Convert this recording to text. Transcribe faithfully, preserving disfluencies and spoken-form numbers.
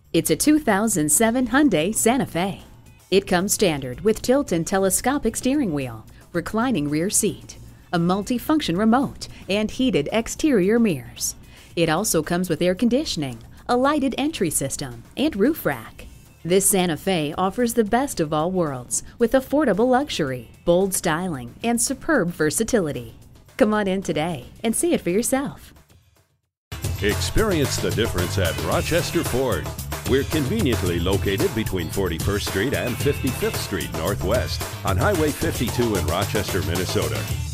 It's a two thousand seven Hyundai Santa Fe. It comes standard with tilt and telescopic steering wheel, reclining rear seat, a multi-function remote, and heated exterior mirrors. It also comes with air conditioning, a lighted entry system, and roof rack. This Santa Fe offers the best of all worlds with affordable luxury, bold styling, and superb versatility. Come on in today and see it for yourself. Experience the difference at Rochester Ford. We're conveniently located between forty-first Street and fifty-fifth Street Northwest on Highway fifty-two in Rochester, Minnesota.